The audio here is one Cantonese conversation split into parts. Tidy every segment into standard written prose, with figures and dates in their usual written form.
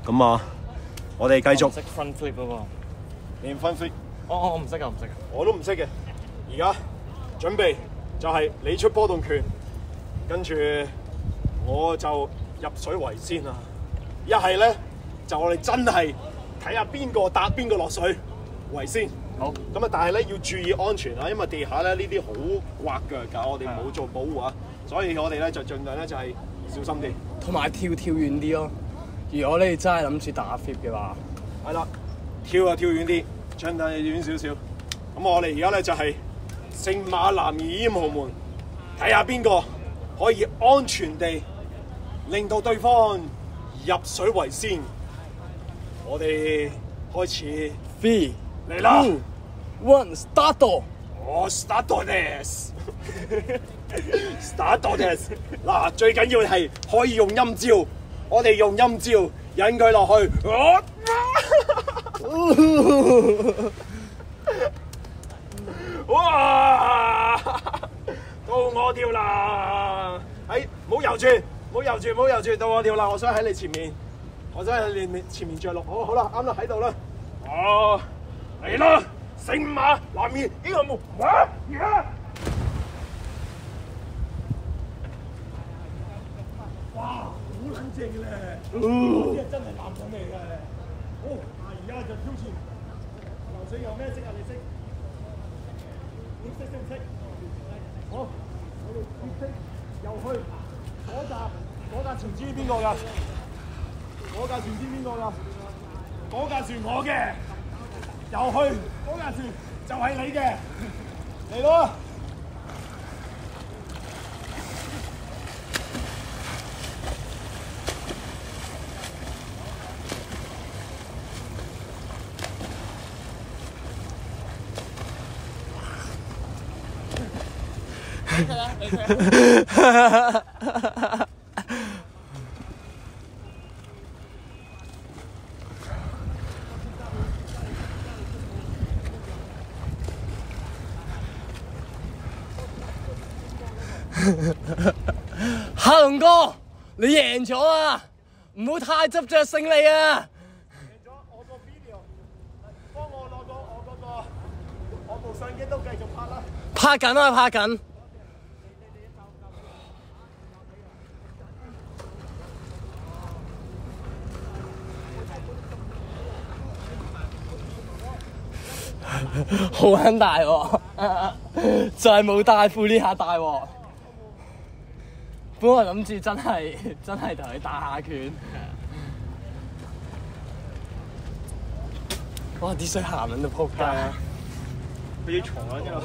咁啊，我哋繼續。 識 front flip 嗰個。 連 front flip。 我唔識㗎，唔識。 我都唔識嘅。而家準備就係你出波動拳，跟住我就入水為先啦。一係咧就我哋真係睇下邊個搭邊個落水為先。 好。 咁啊，但係咧要注意安全啊，因為地下咧呢啲好滑腳㗎，我哋冇做保護啊，所以我哋咧就盡量咧就係小心啲。 同埋跳遠啲咯。如果你真係諗住打 flip 嘅話， 係啦，跳遠啲，盡量遠少少。咁我哋而家咧就係聖馬男兒英雄們，睇下邊個可以安全地令到對方入水為先。我哋開始 3 嚟啦 1 start。 我 start this start this 嗱，最緊要係可以用陰招，我哋用陰招引佢落去。哇！到我跳啦！唔好游住，唔好游住，到我跳啦！我想喺你前面，我想喺你前面着陸。好啦，啱啦，喺度啦。哦，嚟啦！聖馬南面呢個冇哇！哇，好撚正咧！呢啲真係男人嚟嘅。好，而家就挑戰游水有咩識啊？你識？你識唔識？好，我哋接識又去嗰架船知邊個㗎？嗰架船知邊個㗎？嗰架船我嘅，又去嗰架船就係你嘅，嚟咯！ 黑龍哥，你贏咗啊！唔好太執着勝利啊！ 贏咗我個 video， 幫我攞到我部相機都繼續拍啦。 拍緊啊，拍緊。好撚大喎，就係冇帶褲呢下大鑊。本來諗住真係同佢打下拳。哇！啲水鹹撚到仆街啊！ 佢要床緊㗎。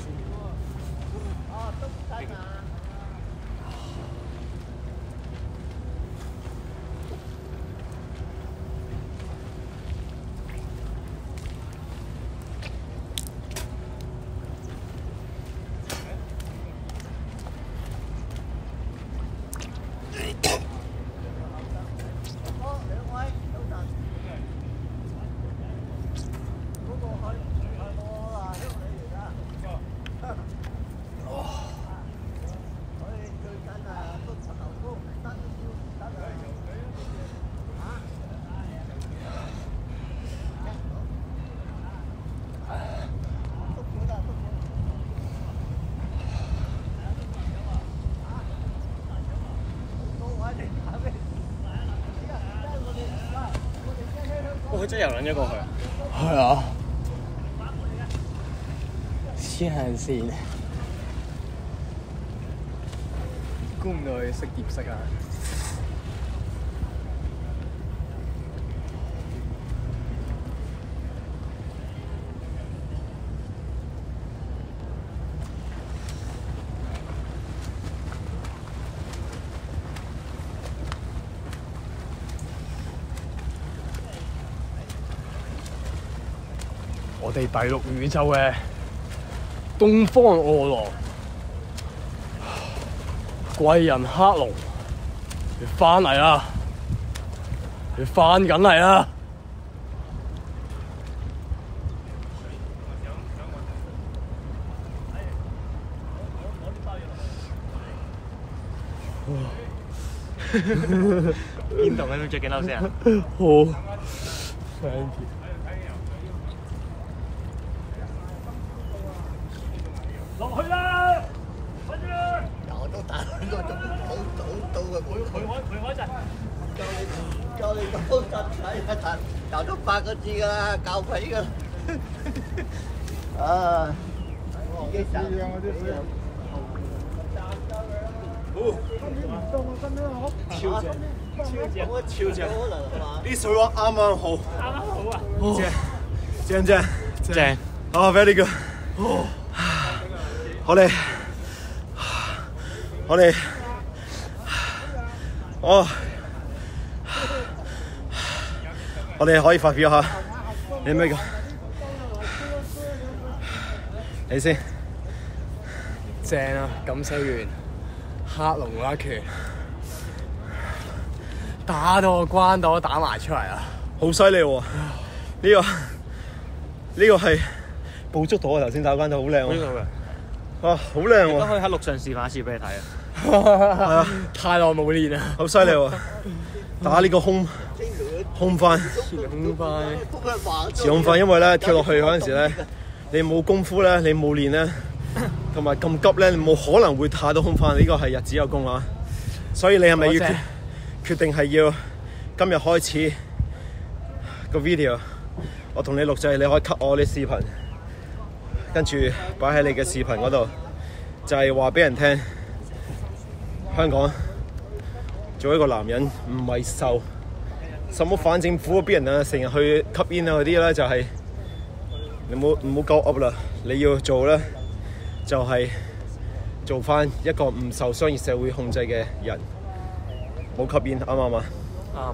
佢真係游撚咗過去。 係啊，黐線線，估唔到佢識蝶式啊！我哋第六宇宙嘅東方餓狼貴人黑龍，你翻嚟啦！你翻緊嚟啦！ 邊度嘅着幾褸先啊？ 好 ，thank you。 落去啦！快啲！ 我都打個鐘好到嘅， 陪我一陣。 教你都實睇一陣，教咗8個字㗎啦，教鬼㗎啦。啊！自己賺嗰啲水。 好，今年唔到我身啦，好。超正，超正， 可能係嘛？ 啲水溫啱啱好， 啱啱好啊！ 正， 正， 啊 very good。我哋，我哋可以發表下，你咩講？你先。 正啊！感受完黑龍嗰一拳，打到個關刀打埋出嚟啊！ 好犀利喎！呢個係捕捉到啊！頭先打關刀好靚喎。 呢個嘅。 哇！好靚喎。 都可以喺陸上示範一次俾你睇啊！ 係啊， 太耐冇練啦， 好犀利喎！打呢個空翻，自空翻，因為咧跳落去嗰陣時咧，你冇功夫咧，你冇練咧，同埋咁急咧，你冇可能會打到空翻。呢個係日子有功啊！所以你係咪要決定係要今日開始個 video？我同你錄製，你可以 cut 我啲視頻，跟住擺喺你嘅視頻嗰度，就係話俾人聽，香港做一個男人唔係受什麼反政府嗰啲人啊，成日去吸煙啊嗰啲咧，就係你唔好鳩噏啦，你要做咧就係做翻一個唔受商業社會控制嘅人，冇吸煙，啱唔啱啊？ 啱。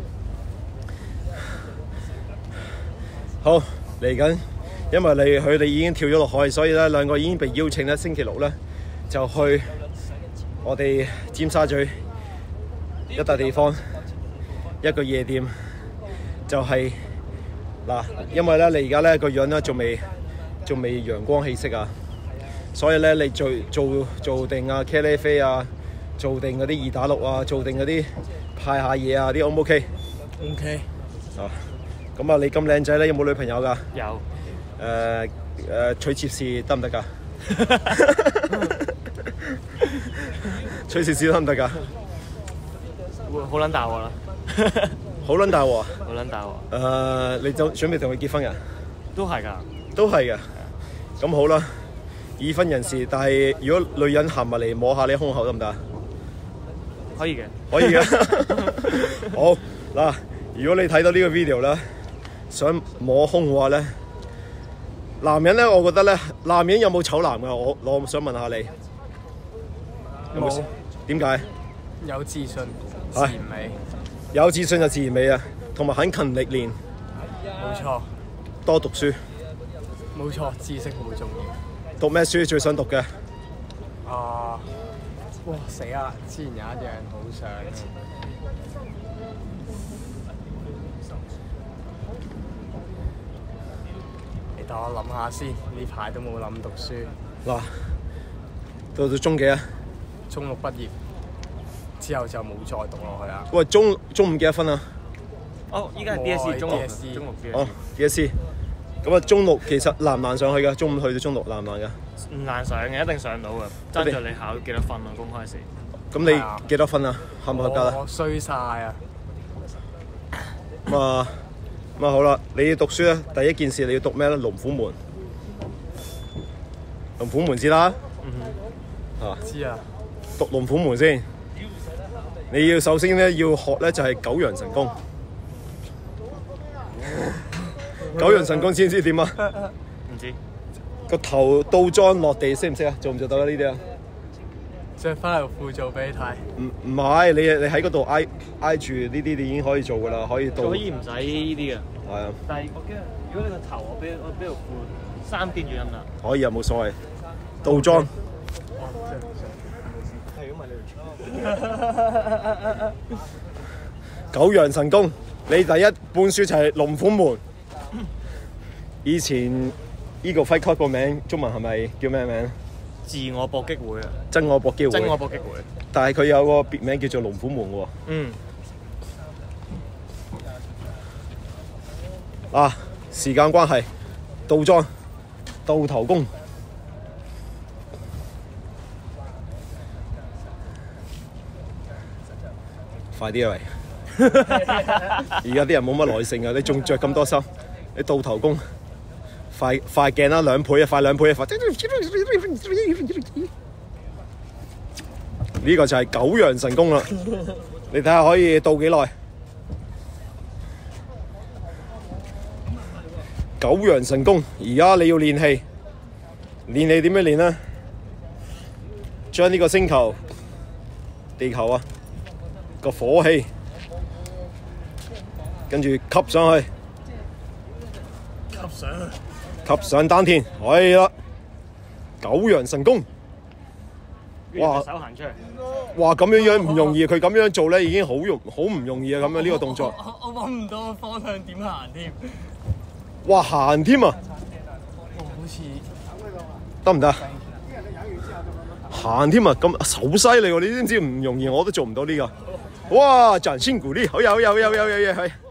好，嚟緊，因為佢哋已經跳咗落海，所以咧兩個已經被邀請咧，星期六咧就去我哋尖沙咀一笪地方，一個夜店，就係嗱，因為咧你而家咧個樣咧仲未陽光氣息啊，所以咧你做定啊茄喱啡啊，做定嗰啲二打六啊，做定嗰啲派下嘢啊，啲 O 唔 OK？ OK。 啊。咁啊，你咁靚仔咧，有冇女朋友㗎？ 有。 娶妾侍得唔得㗎？娶妾侍得唔得㗎？ 好撚大鑊啦！ 好撚大鑊啊！ 好撚大鑊。 你就準備同佢結婚㗎？ 都係㗎。 都係嘅。咁好啦，已婚人士，但係如果女人行埋嚟摸下你胸口得唔得啊？ 可以嘅。 可以嘅。好嗱，如果你睇到呢個 video 咧，想摸胸嘅話咧，男人咧，我覺得咧，男人有冇醜男㗎？我想問下你，有冇？點解？ 有自信，自然美。 有自信就自然美啊，同埋肯勤力練。 冇錯。 多讀書。 冇錯，知識好重要。 讀咩書最想讀嘅？ 哇！死啦！之前有一樣好想。等我諗下先，呢排都冇諗讀書。 嗱，到中幾啊？ 中六畢業之後就冇再讀落去啦。 喂，中五幾多分啊？ 哦，依家係 DSE 中六 DSE。 哦 DSE。咁啊，中六其實難唔難上去㗎？中五去到中六難唔難㗎？ 唔難上嘅，一定上到㗎。爭在你考幾多分咯，公開試。 咁你幾多分啊？合唔合格啊？ 我衰晒啊！ 咁啊好啦，你要讀書咧，第一件事你要讀咩咧？龍虎門。龍虎門知啦。 知啊。 讀龍虎門先。你要首先咧要學咧就係九陽神功。九陽神功知唔知點啊？ 唔知。 個頭倒裝落地識唔識啊？做唔做到啊？呢啲啊？ 着翻條褲做俾你睇。 唔係，你喺嗰度挨住呢啲，你已經可以做噶啦，可以倒。 可以唔使呢啲嘅。 係啊。 但係我驚，如果你個頭我俾條褲3邊住咁啦。 可以啊，冇所謂。倒裝。九陽神功，你第一本書就係龍虎門。以前呢個 Fight Club 個名中文係咪叫咩名？ 自我搏擊會啊， 真我搏擊會。 真我搏擊會。 但係佢有個別名叫做龍虎門喎。 嗯。 啊，時間關係，倒裝、倒頭功。快啲啊喂！而家啲人冇乜耐性啊，你仲着咁多衫，你倒頭功，快鏡啦，2倍啊，快2倍啊，快！呢個就係九陽神功啦，你睇下可以倒幾耐？九陽神功，而家你要練氣，練氣點樣練呢？將呢個星球、地球啊個火氣，跟住吸上去，吸上丹田，係啦，九陽神功。哇！ 手行出嚟。 哇！咁樣唔容易，佢咁樣做咧已經好唔容易啊！咁樣呢個動作。 我揾唔到個方向點行添。 哇！行添啊！ 好似得唔得？行添啊！咁好犀利喎！你知唔知唔容易？我都做唔到呢個。哇！掌聲鼓勵，好嘢！